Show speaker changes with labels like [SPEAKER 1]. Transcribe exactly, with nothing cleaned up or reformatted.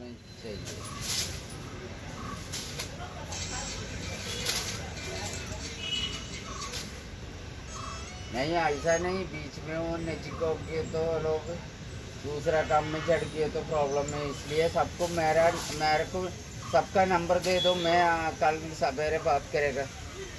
[SPEAKER 1] में चाहिए। नहीं ऐसा नहीं, बीच में वो चिपक गए तो लोग दूसरा काम में चढ़ गए तो प्रॉब्लम है। इसलिए सबको मेरा मेरे को सबका नंबर दे दो, मैं कल सवेरे बात करेगा।